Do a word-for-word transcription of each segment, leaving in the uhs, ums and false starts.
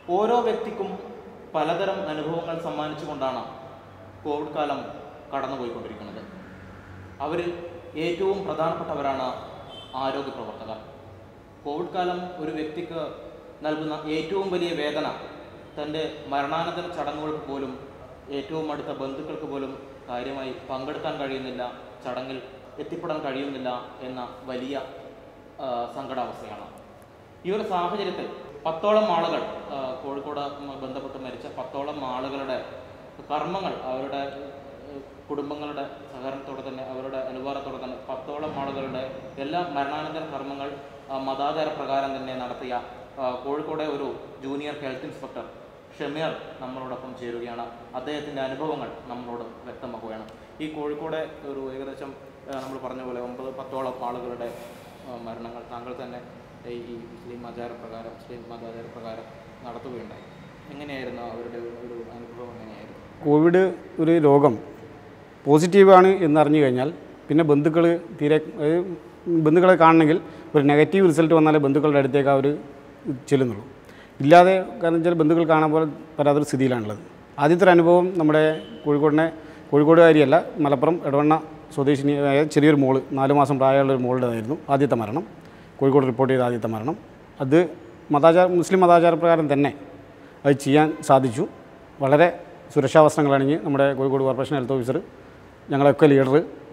ഓരോ വ്യക്തിക്കും പലതരം അനുഭവങ്ങൾ സമ്മാനിച്ചുകൊണ്ടാണ് കോവിഡ് കാലം കടന്നുപോയിക്കൊണ്ടിരിക്കുന്നത്. അവരിൽ ഏറ്റവും പ്രധാനപ്പെട്ടവരാണ് ആരോഗ്യ പ്രവർത്തകർ. കോവിഡ് കാലം ഒരു വ്യക്തിക്ക് നൽകുന്ന ഏറ്റവും വലിയ വേദന തൻ്റെ മരണാനന്തര ചടങ്ങുകൾക്ക് പോലും ഏറ്റവും അടുത്ത ബന്ധുക്കൾക്ക് പോലും കാര്യമായി പങ്കെടുക്കാൻ കഴിയുന്നില്ല, ചടങ്ങിൽ എത്തിപ്പെടാൻ കഴിയുന്നില്ല എന്ന വലിയ സങ്കടാവസ്ഥയാണ്. ഈ ഒരു സാഹചര്യത്തിൽ പത്തോളം ആളുകൾ കോഴിക്കോട് ബന്ധപ്പെട്ട് മരിച്ച പത്തോളം ആളുകളുടെ കർമ്മങ്ങൾ അവരുടെ കുടുംബങ്ങളുടെ സഹകരണത്തോടെ തന്നെ അവരുടെ അനുവാദത്തോടെ തന്നെ പത്തോളം ആളുകളുടെ എല്ലാ മരണാനന്തര കർമ്മങ്ങൾ മതാചാര പ്രകാരം തന്നെ നടത്തിയ കോഴിക്കോടെ ഒരു ജൂനിയർ ഹെൽത്ത് ഇൻസ്പെക്ടർ ഷമീർ നമ്മളോടൊപ്പം ചേരുകയാണ്. അദ്ദേഹത്തിൻ്റെ അനുഭവങ്ങൾ നമ്മളോട് വ്യക്തമാക്കുകയാണ്. ഈ കോഴിക്കോടെ ഒരു ഏകദേശം നമ്മൾ പറഞ്ഞ പോലെ ഒമ്പത് പത്തോളം ആളുകളുടെ മരണങ്ങൾ താങ്കൾ തന്നെ ഈ മുസ്ലിം ആചാരപ്രകാരം മുസ്ലിം മതാചാരപ്രകാരം നടത്തുകയുണ്ടായി. എങ്ങനെയായിരുന്നു അവരുടെ ഒരു അനുഭവം? എങ്ങനെയായിരുന്നു? കോവിഡ് ഒരു രോഗം പോസിറ്റീവാണ് എന്നറിഞ്ഞു കഴിഞ്ഞാൽ പിന്നെ ബന്ധുക്കൾ തീരെ ബന്ധുക്കളെ കാണണമെങ്കിൽ ഒരു നെഗറ്റീവ് റിസൾട്ട് വന്നാലേ ബന്ധുക്കളുടെ അടുത്തേക്ക് അവർ ചെല്ലുന്നുള്ളൂ. ഇല്ലാതെ കാരണം വെച്ചാൽ ബന്ധുക്കൾ കാണാൻ പോലെ പരാതൊരു സ്ഥിതിയിലാണുള്ളത്. ആദ്യത്തെ ഒരു അനുഭവം നമ്മുടെ കോഴിക്കോടിനെ കോഴിക്കോടുകാരിയല്ല മലപ്പുറം എടവണ്ണ സ്വദേശിനിയായ ചെറിയൊരു മോള് നാല് മാസം പ്രായമുള്ള ഒരു മോളുടേതായിരുന്നു ആദ്യത്തെ മരണം. കോഴിക്കോട് റിപ്പോർട്ട് ചെയ്ത ആദ്യത്തെ മരണം. അത് മതാചാര മുസ്ലിം മതാചാരപ്രകാരം തന്നെ അത് ചെയ്യാൻ സാധിച്ചു. വളരെ സുരക്ഷാ വസ്ത്രങ്ങൾ അണിഞ്ഞ് നമ്മുടെ കോഴിക്കോട് കോർപ്പറേഷൻ ഹെൽത്ത് ഓഫീസർ ഞങ്ങളൊക്കെ ലീഡർ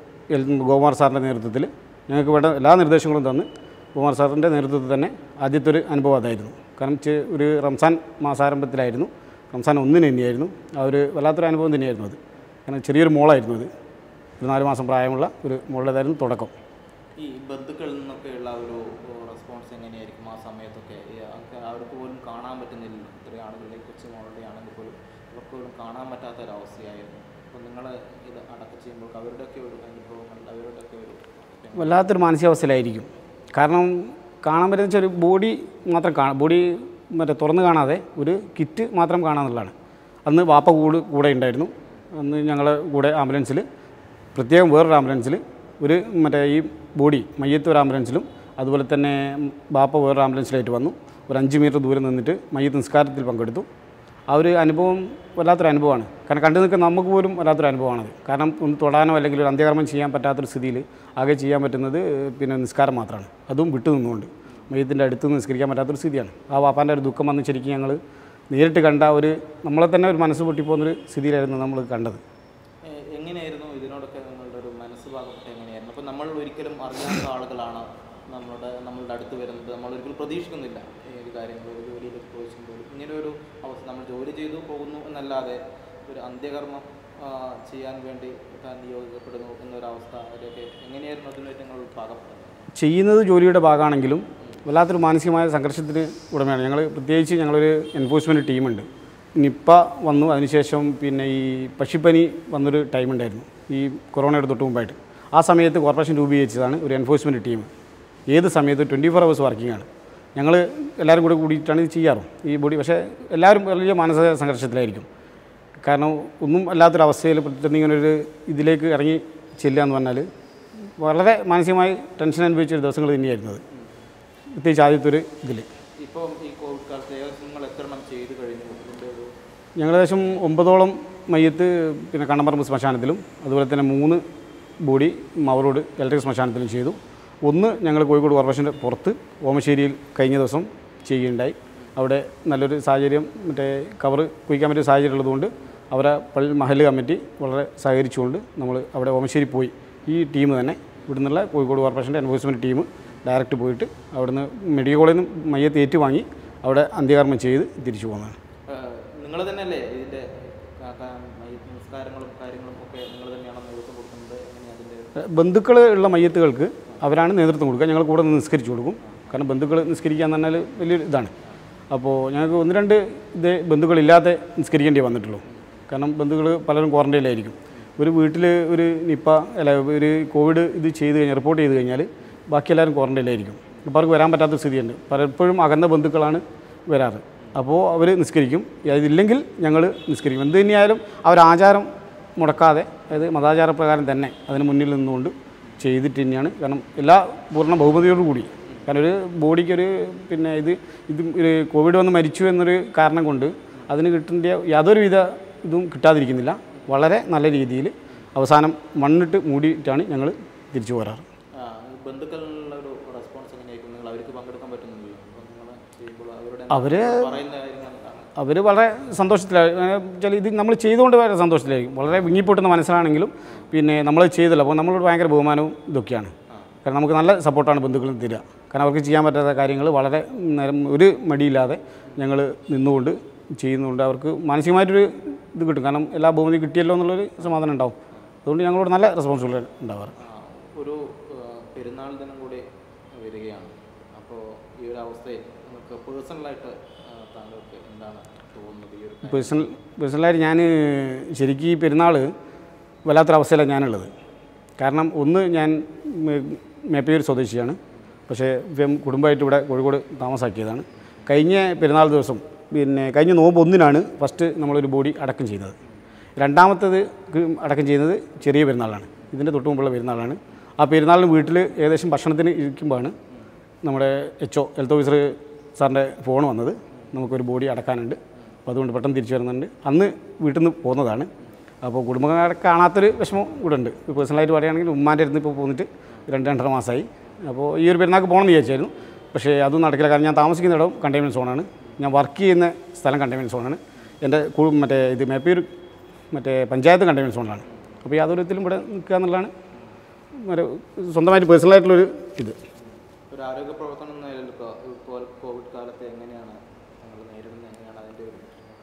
ഗോകുമാർ സാറിൻ്റെ നേതൃത്വത്തിൽ ഞങ്ങൾക്ക് വേണ്ട എല്ലാ നിർദ്ദേശങ്ങളും തന്ന് ഗോകുമാർ സാറിൻ്റെ നേതൃത്വത്തിൽ തന്നെ ആദ്യത്തെ ഒരു അനുഭവം അതായിരുന്നു. കാരണം ഒരു റംസാൻ മാസാരംഭത്തിലായിരുന്നു, റംസാൻ ഒന്നിന് തന്നെയായിരുന്നു. ആ ഒരു വല്ലാത്തൊരു അനുഭവം തന്നെയായിരുന്നു അത്. കാരണം ചെറിയൊരു മോളായിരുന്നു അത്, ഒരു നാല് മാസം പ്രായമുള്ള ഒരു മോളുടേതായിരുന്നു തുടക്കം. ഈ ബന്ധുക്കളിൽ നിന്നൊക്കെയുള്ള ഒരു റെസ്പോൺസ് എങ്ങനെയായിരിക്കും ആ സമയത്തൊക്കെ? അവർക്ക് പോലും കാണാൻ പറ്റുന്നില്ല, ഇത്രയും ആളുകളിലേക്ക് കൊച്ചു മോളുടെ ആണെങ്കിൽ പോലും അവർക്ക് പോലും കാണാൻ പറ്റാത്തൊരവസ്ഥയായിരുന്നു. അപ്പോൾ നിങ്ങൾ ഇത് അടക്കം ചെയ്യുമ്പോൾ അവരുടെയൊക്കെ ഒരു അനുഭവങ്ങൾ അവരുടെയൊക്കെ ഒരു വല്ലാത്തൊരു മാനസികാവസ്ഥയിലായിരിക്കും. കാരണം കാണാൻ പറ്റുന്ന വെച്ചാൽ ഒരു ബോഡി മാത്രം കാണാം, ബോഡി മറ്റേ തുറന്ന് കാണാതെ ഒരു കിറ്റ് മാത്രം കാണാമെന്നുള്ളതാണ്. അന്ന് വാപ്പ കൂട് കൂടെ ഉണ്ടായിരുന്നു. അന്ന് ഞങ്ങളുടെ കൂടെ ആംബുലൻസിൽ പ്രത്യേകം വേറൊരു ആംബുലൻസിൽ ഒരു മറ്റേ ഈ ബോഡി മയ്യത്ത് ഒരു ആംബുലൻസിലും അതുപോലെ തന്നെ ബാപ്പ വേറൊരു ആംബുലൻസിലായിട്ട് വന്നു. ഒരു അഞ്ച് മീറ്റർ ദൂരം നിന്നിട്ട് മയ്യത്ത് നിസ്കാരത്തിൽ പങ്കെടുത്തു. ആ ഒരു അനുഭവം വല്ലാത്തൊരു അനുഭവമാണ്. കാരണം കണ്ടു നിൽക്കുന്ന നമുക്ക് പോലും വല്ലാത്തൊരു അനുഭവമാണത്. കാരണം ഒന്ന് തൊടാനോ അല്ലെങ്കിൽ ഒരു അന്ത്യകർമ്മം ചെയ്യാൻ പറ്റാത്തൊരു സ്ഥിതിയിൽ ആകെ ചെയ്യാൻ പറ്റുന്നത് പിന്നെ നിസ്കാരം മാത്രമാണ്. അതും വിട്ടു നിന്നുകൊണ്ട് മയ്യത്തിൻ്റെ അടുത്ത് നിന്ന് നിസ്കരിക്കാൻ പറ്റാത്തൊരു സ്ഥിതിയാണ്. ആ വാപ്പാൻ്റെ ഒരു ദുഃഖം വന്ന് ശരിക്കും ഞങ്ങൾ നേരിട്ട് കണ്ട ഒരു നമ്മളെ തന്നെ ഒരു മനസ്സ് പൊട്ടിപ്പോകുന്നൊരു സ്ഥിതിയിലായിരുന്നു നമ്മൾ കണ്ടത്. എങ്ങനെയായിരുന്നു ഇതിനോടൊക്കെ നിങ്ങളുടെ ഒരു മനസ്സ് ഭാഗമൊക്കെ എങ്ങനെയായിരുന്നു? അപ്പോൾ നമ്മൾ ഒരിക്കലും അറിയാത്ത ആളുകളാണ് നമ്മുടെ നമ്മളുടെ അടുത്ത് വരുന്നത്. നമ്മൾ ഒരിക്കലും പ്രതീക്ഷിക്കുന്നില്ല ഏത് കാര്യങ്ങൾ ഒരു ജോലിയിലേക്ക് ചോദിക്കുമ്പോൾ ഇങ്ങനെ ഒരു അവസ്ഥ. നമ്മൾ ജോലി ചെയ്തു പോകുന്നു എന്നല്ലാതെ ഒരു അന്ത്യകർമ്മം ചെയ്യാൻ വേണ്ടി താൻ നിയോഗിക്കപ്പെടുന്നു എന്നൊരവസ്ഥ അവരൊക്കെ എങ്ങനെയായിരുന്നു അതിനായിട്ട് നിങ്ങൾ ഭാഗപ്പെട്ടത്? ചെയ്യുന്നത് ജോലിയുടെ ഭാഗമാണെങ്കിലും വല്ലാത്തൊരു മാനസികമായ സംഘർഷത്തിന് ഉടമയാണ് ഞങ്ങൾ. പ്രത്യേകിച്ച് ഞങ്ങളൊരു എൻഫോഴ്സ്മെൻറ്റ് ടീമുണ്ട്. നിപ്പ വന്നു, അതിനുശേഷം പിന്നെ ഈ പക്ഷിപ്പനി വന്നൊരു ടൈമുണ്ടായിരുന്നു ഈ കൊറോണയുടെ തൊട്ട് മുമ്പായിട്ട്. ആ സമയത്ത് കോർപ്പറേഷൻ രൂപീകരിച്ചതാണ് ഒരു എൻഫോഴ്സ്മെൻറ്റ് ടീം. ഏത് സമയത്ത് ട്വൻറ്റി ഫോർ അവേഴ്സ് വർക്കിംഗ് ആണ്. ഞങ്ങൾ എല്ലാവരും കൂടെ കൂടിയിട്ടാണ് ഇത് ചെയ്യാറും ഈ ബോഡി. പക്ഷേ എല്ലാവരും വലിയ മാനസിക സംഘർഷത്തിലായിരിക്കും. കാരണം ഒന്നും അല്ലാത്തൊരവസ്ഥയിൽ പെട്ടെന്നിങ്ങനൊരു ഇതിലേക്ക് ഇറങ്ങി ചെല്ലുക എന്ന് പറഞ്ഞാൽ വളരെ മാനസികമായി ടെൻഷൻ അനുഭവിച്ചൊരു ദിവസങ്ങൾ തന്നെയായിരുന്നു അത്, പ്രത്യേകിച്ച് ആദ്യത്തെ ഒരു ഇതിൽ. ഇപ്പം ഈ കോവിഡ് കാലത്ത് നിങ്ങൾ എത്ര എണ്ണം ചെയ്ത് കഴിഞ്ഞു? ഞങ്ങൾ ഏകദേശം ഒമ്പതോളം മയ്യത്ത് പിന്നെ കണ്ണമ്പറമ്പ് ശ്മശാനത്തിലും അതുപോലെ തന്നെ മൂന്ന് ബോഡി മാവൂർ ഇലക്ട്രിക് ശ്മശാനത്തിലും ചെയ്തു. ഒന്ന് ഞങ്ങൾ കോഴിക്കോട് കോർപ്പറേഷൻ്റെ പുറത്ത് ഓമശ്ശേരിയിൽ കഴിഞ്ഞ ദിവസം ചെയ്യുകയുണ്ടായി. അവിടെ നല്ലൊരു സാഹചര്യം മറ്റേ കവർ കുഴിക്കാൻ പറ്റിയ സാഹചര്യം ഉള്ളതുകൊണ്ട് അവരെ പള്ളി മഹല്ല് കമ്മിറ്റി വളരെ സഹകരിച്ചുകൊണ്ട് നമ്മൾ അവിടെ ഓമശ്ശേരി പോയി ഈ ടീം തന്നെ ഇവിടെ നിന്നുള്ള കോഴിക്കോട് കോർപ്പറേഷൻ്റെ എൻഫോഴ്സ്മെൻറ്റ് ടീം ഡയറക്റ്റ് പോയിട്ട് അവിടുന്ന് മെഡിക്കൽ കോളേജിൽ നിന്ന് മയ്യത്ത് ഏറ്റുവാങ്ങി അവിടെ അന്ത്യകർമ്മം ചെയ്ത് തിരിച്ചു പോകുന്നതാണ്. നിങ്ങൾ തന്നെയല്ലേ ഇതിൻ്റെ നിസ്കാരങ്ങളും കാര്യങ്ങളും ഒക്കെ നിങ്ങൾ തന്നെയാണോ നേതൃത്വം കൊടുക്കുന്നത്? ബന്ധുക്കൾ ഉള്ള മയ്യത്തുകൾക്ക് അവരാണ് നേതൃത്വം കൊടുക്കുക. ഞങ്ങൾ കൂടെ നിന്ന് നിസ്കരിച്ചു കൊടുക്കും. കാരണം ബന്ധുക്കൾ നിസ്കരിക്കുക എന്ന് പറഞ്ഞാൽ വലിയൊരു ഇതാണ്. അപ്പോൾ ഞങ്ങൾക്ക് ഒന്ന് രണ്ട് ഇത് ബന്ധുക്കളില്ലാതെ നിസ്കരിക്കേണ്ടി വന്നിട്ടുള്ളൂ. കാരണം ബന്ധുക്കൾ പലരും ക്വാറൻറ്റൈനിലായിരിക്കും. ഒരു വീട്ടിൽ ഒരു നിപ്പ അല്ല ഒരു കോവിഡ് ഇത് ചെയ്ത് കഴിഞ്ഞാൽ റിപ്പോർട്ട് ചെയ്ത് കഴിഞ്ഞാൽ ബാക്കി എല്ലാവരും ക്വാറൻറ്റൈനിലായിരിക്കും. അപ്പോൾ അവർക്ക് വരാൻ പറ്റാത്ത സ്ഥിതിയുണ്ട്. പലപ്പോഴും അകന്ന ബന്ധുക്കളാണ് വരാറ്. അപ്പോൾ അവർ നിസ്കരിക്കും. അതില്ലെങ്കിൽ ഞങ്ങൾ നിസ്കരിക്കും. എന്ത് തന്നെയായാലും അവരാചാരം മുടക്കാതെ അതായത് മതാചാരപ്രകാരം തന്നെ അതിന് മുന്നിൽ നിന്നുകൊണ്ട് ചെയ്തിട്ട് തന്നെയാണ്. കാരണം എല്ലാ പൂർണ്ണ ബഹുമതിയോടുകൂടി കാരണം ഒരു ബോഡിക്കൊരു പിന്നെ ഇത് ഇത് ഒരു കോവിഡ് വന്ന് മരിച്ചു എന്നൊരു കാരണം കൊണ്ട് അതിന് കിട്ടേണ്ട യാതൊരുവിധ ഇതും കിട്ടാതിരിക്കുന്നില്ല. വളരെ നല്ല രീതിയിൽ അവസാനം മണ്ണിട്ട് മൂടിയിട്ടാണ് ഞങ്ങൾ തിരിച്ചു പോരാറ്. ബന്ധുക്കളുടെ ഒരു റെസ്പോൺസ് എങ്ങനെയായിരിക്കും? നിങ്ങൾ അവർക്ക് പങ്കെടുക്കാൻ പറ്റുന്നില്ല, അവർ അവർ വളരെ സന്തോഷത്തിലായി വെച്ചാൽ ഇത് നമ്മൾ ചെയ്തുകൊണ്ട് വളരെ സന്തോഷത്തിലായിരിക്കും. വളരെ വിങ്ങിപ്പൊട്ടുന്ന മനസ്സിലാണെങ്കിലും പിന്നെ നമ്മൾ ചെയ്തല്ലോ, അപ്പോൾ നമ്മളോട് ഭയങ്കര ബഹുമാനവും ഇതൊക്കെയാണ്. കാരണം നമുക്ക് നല്ല സപ്പോർട്ടാണ് ബന്ധുക്കളിൽ തരിക. കാരണം അവർക്ക് ചെയ്യാൻ പറ്റാത്ത കാര്യങ്ങൾ വളരെ നേരം ഒരു മടിയില്ലാതെ ഞങ്ങൾ നിന്നുകൊണ്ട് ചെയ്യുന്നുണ്ട്. അവർക്ക് മാനസികമായിട്ടൊരു ഇത് കിട്ടും. കാരണം എല്ലാ ബഹുമതി കിട്ടിയല്ലോ എന്നുള്ളൊരു സമാധാനം ഉണ്ടാവും. അതുകൊണ്ട് ഞങ്ങളോട് നല്ല റെസ്പോൺസിബിലിറ്റി ഉണ്ടാവാറ്. ഒരു പെരുന്നാൾ ദിനം കൂടി വരികയാണ്. അപ്പോൾ ഈ ഒരു അവസ്ഥയിൽ നമുക്ക് പേഴ്സണലായിട്ട് താങ്കൾക്ക് എന്താണ് തോന്നുന്നത്? ഈ ഒരു പേഴ്സണൽ പേഴ്സണലായിട്ട് ഞാൻ ശരിക്കും ഈ പെരുന്നാൾ വല്ലാത്തൊരവസ്ഥയിലാണ് ഞാനുള്ളത്. കാരണം ഒന്ന്, ഞാൻ മേപ്പയൂർ സ്വദേശിയാണ്. പക്ഷേ കുടുംബമായിട്ട് ഇവിടെ കോഴിക്കോട് താമസാക്കിയതാണ്. കഴിഞ്ഞ പെരുന്നാൾ ദിവസം പിന്നെ കഴിഞ്ഞ നോമ്പ് ഒന്നിനാണ് ഫസ്റ്റ് നമ്മളൊരു ബോഡി അടക്കം ചെയ്യുന്നത്. രണ്ടാമത്തേത് അടക്കം ചെയ്യുന്നത് ചെറിയ പെരുന്നാളാണ്, ഇതിൻ്റെ തൊട്ട് മുമ്പുള്ള പെരുന്നാളാണ്. ആ പെരുന്നാളിന് വീട്ടിൽ ഏകദേശം ഭക്ഷണത്തിന് ഇരിക്കുമ്പോഴാണ് നമ്മുടെ എച്ച് ഒ ഹെൽത്ത് ഓഫീസർ സാറിൻ്റെ ഫോൺ വന്നത്. നമുക്കൊരു ബോഡി അടക്കാനുണ്ട്, അപ്പോൾ അതുകൊണ്ട് പെട്ടെന്ന് തിരിച്ചു വരുന്നുണ്ട്. അന്ന് വീട്ടിൽ നിന്ന് പോകുന്നതാണ്. അപ്പോൾ കുടുംബക്കാരെ കാണാത്തൊരു വിഷമം കൂടെ ഉണ്ട്. പേഴ്സണലായിട്ട് പറയുകയാണെങ്കിൽ ഉമ്മാൻ്റെ അടുത്ത് ഇപ്പോൾ പോന്നിട്ട് രണ്ട് രണ്ടര മാസമായി. അപ്പോൾ ഈ ഒരു പെരുന്നാൾക്ക് പോകണമെന്ന് വിചാരിച്ചായിരുന്നു, പക്ഷേ അതും നടക്കില്ല. കാരണം ഞാൻ താമസിക്കുന്ന ഇടം കണ്ടെയ്ൻമെൻറ്റ് സോണാണ്, ഞാൻ വർക്ക് ചെയ്യുന്ന സ്ഥലം കണ്ടെയ്ൻമെൻറ്റ് സോണാണ്. എൻ്റെ മറ്റേ ഇത് മേപ്പയൂർ മറ്റേ പഞ്ചായത്ത് കണ്ടെയ്ൻമെൻറ്റ് സോണിലാണ്. അപ്പോൾ യാതൊരു വിധത്തിലും ഇവിടെ നിൽക്കുക എന്നുള്ളതാണ് ഒരു സ്വന്തമായിട്ട് പേഴ്സണലായിട്ടുള്ളൊരു ഇത്. ഒരു ആരോഗ്യ പ്രവർത്തനം ഇപ്പോൾ കോവിഡ് കാലത്ത് എങ്ങനെയാണ് നമ്മൾ നേരിടുന്നത്? എങ്ങനെയാണ് അതിൻ്റെ ഒരു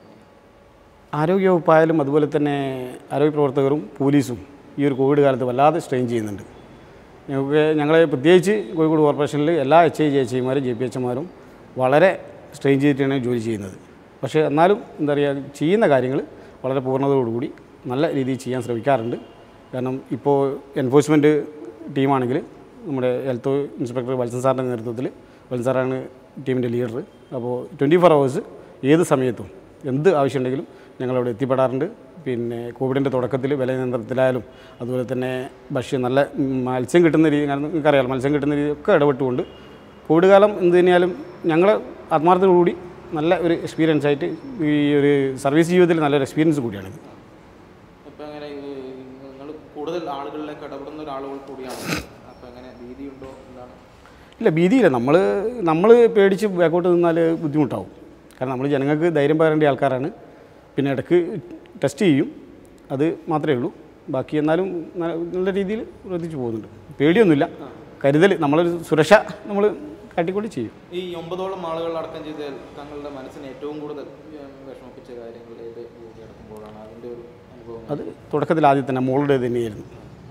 ആരോഗ്യവകുപ്പായാലും അതുപോലെ തന്നെ ആരോഗ്യ പ്രവർത്തകരും പോലീസും ഈ ഒരു കോവിഡ് കാലത്ത് വല്ലാതെ സ്ട്രെയിൻ ചെയ്യുന്നുണ്ട്. ഞങ്ങൾക്ക് ഞങ്ങളെ പ്രത്യേകിച്ച് കോഴിക്കോട് കോർപ്പറേഷനിൽ എല്ലാ എച്ച് ഐ ജി എച്ച് ഐമാരും ജെ പി എച്ച് എമാരും വളരെ സ്ട്രെയിൻ ചെയ്തിട്ടാണ് ജോലി ചെയ്യുന്നത്. പക്ഷേ എന്നാലും എന്താ പറയുക, ചെയ്യുന്ന കാര്യങ്ങൾ വളരെ പൂർണ്ണതയോടുകൂടി നല്ല രീതിയിൽ ചെയ്യാൻ ശ്രമിക്കാറുണ്ട്. കാരണം ഇപ്പോൾ എൻഫോഴ്സ്മെൻറ്റ് ടീമാണെങ്കിൽ നമ്മുടെ ഹെൽത്ത് ഇൻസ്പെക്ടർ വത്സൻ സാറിൻ്റെ നേതൃത്വത്തിൽ, വത്സൻ സാറാണ് ടീമിൻ്റെ ലീഡർ. അപ്പോൾ ട്വൻറ്റി ഫോർ അവേഴ്സ് ഏത് സമയത്തും എന്ത് ആവശ്യമുണ്ടെങ്കിലും ഞങ്ങളവിടെ എത്തിപ്പെടാറുണ്ട്. പിന്നെ കോവിഡിൻ്റെ തുടക്കത്തിൽ വില നിയന്ത്രണത്തിലായാലും അതുപോലെ തന്നെ ഭക്ഷ്യം നല്ല മത്സ്യം കിട്ടുന്ന രീതി, കാരണം നിങ്ങൾക്കറിയാമല്ലോ മത്സ്യം കിട്ടുന്ന രീതി ഒക്കെ ഇടപെട്ടുകൊണ്ട് കോവിഡ് കാലം എന്ത് തന്നെയാലും ഞങ്ങൾ ആത്മാർത്ഥതയോടുകൂടി നല്ല ഒരു എക്സ്പീരിയൻസ് ആയിട്ട് ഈ ഒരു സർവീസ് ജീവിതത്തിൽ നല്ലൊരു എക്സ്പീരിയൻസ് കൂടിയാണിത്. ഇപ്പോൾ എങ്ങനെ നിങ്ങൾ കൂടുതൽ ആളുകളിലേക്ക് ഇടപെടുന്ന ഒരാളുകൾ കൂടിയാണ്, അപ്പോൾ എങ്ങനെ ഭീതിയുണ്ടോ എന്താണ്? ഇല്ല, ഭീതിയില്ല. നമ്മൾ നമ്മൾ പേടിച്ച് ബാക്കോട്ട് നിന്നാൽ ബുദ്ധിമുട്ടാവും. കാരണം നമ്മൾ ജനങ്ങൾക്ക് ധൈര്യം പകരേണ്ട ആൾക്കാരാണ്. പിന്നെ ഇടയ്ക്ക് ടെസ്റ്റ് ചെയ്യും, അത് മാത്രമേ ഉള്ളൂ. ബാക്കി എന്നാലും നല്ല രീതിയിൽ പ്രവർത്തിച്ച് പോകുന്നുണ്ട്. പേടിയൊന്നുമില്ല, കരുതൽ, നമ്മളൊരു സുരക്ഷ നമ്മൾ കാട്ടിക്കൊണ്ട് ചെയ്യും. ഈ ഒമ്പതോളം ആളുകൾ അടക്കം ചെയ്താൽ താങ്കളുടെ മനസ്സിന് ഏറ്റവും കൂടുതൽ വിഷമിപ്പിച്ച കാര്യങ്ങൾ ഏത് അടക്കുമ്പോഴാണ്? അതിൻ്റെ ഒരു അനുഭവം? അത് തുടക്കത്തിൽ ആദ്യം തന്നെ മോളുടെ തന്നെയായിരുന്നു.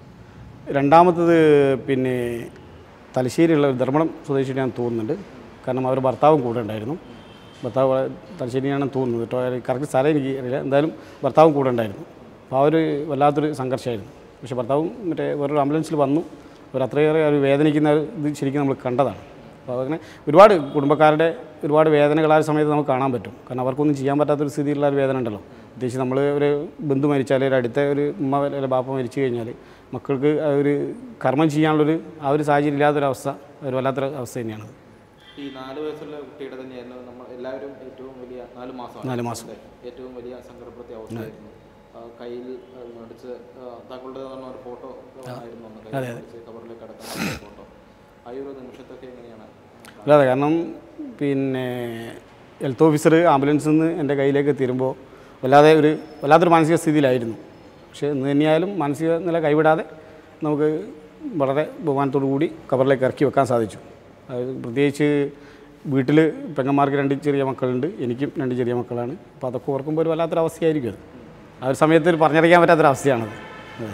രണ്ടാമത്തത് പിന്നെ തലശ്ശേരിയുള്ള ഒരു ധർമ്മടം സ്വദേശിയാണെന്ന് തോന്നുന്നുണ്ട്. കാരണം അവർ ഭർത്താവും കൂടെ ഉണ്ടായിരുന്നു. ഭർത്താവ് തലശ്ശേരിയാണെന്ന് തോന്നുന്നത് കേട്ടോ, കറക്റ്റ് സ്ഥലം എനിക്ക് അറിയില്ല. എന്തായാലും ഭർത്താവും കൂടെ ഉണ്ടായിരുന്നു. അപ്പോൾ ആ ഒരു വല്ലാത്തൊരു സംഘർഷമായിരുന്നു. പക്ഷേ ഭർത്താവും മറ്റേ വേറൊരു ആംബുലൻസിൽ വന്നു. അവർ അത്രയേറെ ഒരു വേദനിക്കുന്ന ഇത് ശരിക്കും നമ്മൾ കണ്ടതാണ്. അപ്പോൾ അങ്ങനെ ഒരുപാട് കുടുംബക്കാരുടെ ഒരുപാട് വേദനകൾ ആ സമയത്ത് നമുക്ക് കാണാൻ പറ്റും. കാരണം അവർക്കൊന്നും ചെയ്യാൻ പറ്റാത്തൊരു സ്ഥിതിയിലുള്ള ഒരു വേദന ഉണ്ടല്ലോ. പ്രത്യേകിച്ച് നമ്മൾ ഒരു ബന്ധു മരിച്ചാൽ, ഒരു അടുത്ത ഒരു ഉമ്മ അല്ലെങ്കിൽ ബാപ്പ മരിച്ചു കഴിഞ്ഞാൽ മക്കൾക്ക് ഒരു കർമ്മം ചെയ്യാനുള്ളൊരു ആ ഒരു സാഹചര്യം ഇല്ലാത്തൊരവസ്ഥ ഒരു വല്ലാത്തൊരു അവസ്ഥ തന്നെയാണ്. ഈ നാല് വയസ്സുള്ള കുട്ടിയുടെ തന്നെയായിരുന്നു നമ്മൾ എല്ലാവരും ഏറ്റവും വലിയ നാല് മാസം നാല് മാസം ഏറ്റവും വലിയ സങ്കടപ്പെടുത്തിയ അവസ്ഥയായിരുന്നു. കയ്യിൽ മേടിച്ച് താങ്കളുടെ പറഞ്ഞ ഒരു ഫോട്ടോ ആയിരുന്നു കബറിലേക്ക് അടക്കുന്ന ഫോട്ടോ. ആ ഒരു നിമിഷത്തൊക്കെ എങ്ങനെയാണ്? അല്ലാതെ കാരണം പിന്നെ ഹെൽത്ത് ഓഫീസർ ആംബുലൻസിൽ നിന്ന് എൻ്റെ കയ്യിലേക്ക് എത്തിരുമ്പോൾ വല്ലാതെ ഒരു വല്ലാത്തൊരു മാനസിക സ്ഥിതിയിലായിരുന്നു. പക്ഷേ എന്ന് തന്നെയായാലും മാനസിക നില കൈവിടാതെ നമുക്ക് വളരെ ബഹുമാനത്തോടു കൂടി കബറിലേക്ക് ഇറക്കി വെക്കാൻ സാധിച്ചു. അത് പ്രത്യേകിച്ച് വീട്ടിൽ പെങ്ങന്മാർക്ക് രണ്ട് ചെറിയ മക്കളുണ്ട്, എനിക്കും രണ്ട് ചെറിയ മക്കളാണ്. അപ്പോൾ അതൊക്കെ ഓർക്കുമ്പോൾ ഒരു വല്ലാത്തൊരവസ്ഥയായിരിക്കും. അത് ആ ഒരു സമയത്ത് പറഞ്ഞറിയിക്കാൻ പറ്റാത്തൊരവസ്ഥയാണത്. അതെ,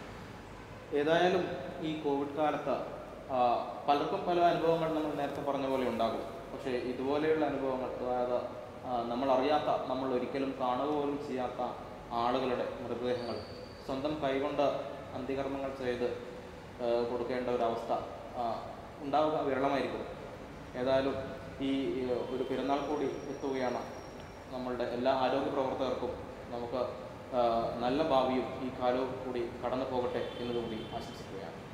ഏതായാലും ഈ കോവിഡ് കാലത്ത് പലർക്കും പല അനുഭവങ്ങൾ നമ്മൾ നേരത്തെ പറഞ്ഞ പോലെ ഉണ്ടാകും. പക്ഷേ ഇതുപോലെയുള്ള അനുഭവങ്ങൾ, അതായത് നമ്മൾ അറിയാത്ത, നമ്മൾ ഒരിക്കലും കാണുക പോലും ചെയ്യാത്ത ആളുകളുടെ മൃതദേഹങ്ങൾ സ്വന്തം കൈകൊണ്ട് അന്ത്യകർമ്മങ്ങൾ ചെയ്ത് കൊടുക്കേണ്ട ഒരവസ്ഥ ഉണ്ടാവുക വിരളമായിരിക്കും. ഏതായാലും ഈ ഒരു പെരുന്നാൾ കൂടി എത്തുകയാണ്. നമ്മളുടെ എല്ലാ ആരോഗ്യ പ്രവർത്തകർക്കും നമുക്ക് നല്ല ഭാവിയും ഈ കാലവും കൂടി കടന്നു പോകട്ടെ എന്നതുകൂടി ആശംസിക്കുകയാണ്.